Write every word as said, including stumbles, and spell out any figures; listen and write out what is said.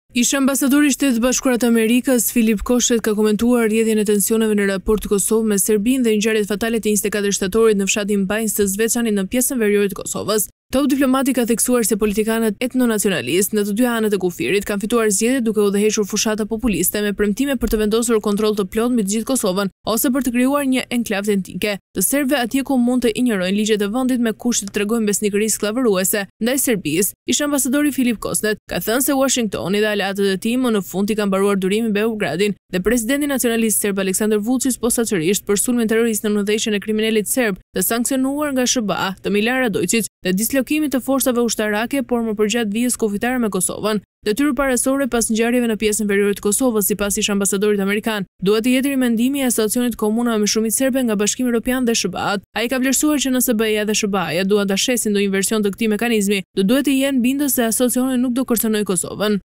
Ish-ambasadori i Shtetit Bashkuara të Amerikës Philip Kosnett ka komentuar rrjedhjen e tensioneve në raport të Kosovë me Serbinë dhe ngjarjet fatale të njëzet e katër shtatorit në fshatin Banjskë të Zveçanit në pjesën veriore të Kosovës. Top diplomati ka theksuar se politikanët etnonacionalistë në të dy anët e kufirit kanë fituar zgjedhjet duke udhëhequr fushata populiste me premtime për të vendosur kontroll të plotë mbi të gjithë Kosovën ose për të krijuar një enklavë etnike. Të serbëve atje ku mund të injorojnë ligjet e vendit me kushte të tregojnë besnikëri skllavëruese ndaj Serbisë. Ish-ambasadori Philip Kosnett ka thënë se Washingtoni dhe aleatët e tij më në fund i kanë mbaruar durimin Beogradin dhe presidenti nacionalist serb Aleksandër Vuçiç posaçërisht për sulmin terrorist në udhëheqjen e kriminalit serb të sankcionuar nga S H B A-të Millan Radoiçiç dhe dislokimit të forcave ushtarake, por më përgjatë vijës kufitare me Kosovën. Detyrë parasorë pas ngjarjeve në pjesën veriore të Kosovës, sipas ish-ambasadorit amerikan, duhet të jetë rimendimi i asociacionit komunave me shumicë serbe nga Bashkimi Evropian dhe S H B A-t. Ai ka vlerësuar që nëse B E-ja dhe S H B A-ja duan ta shesin ndonjë version të këtij mekanizmi, do duhet të jenë bindës se asociacioni nuk do kërcënojë Kosovën.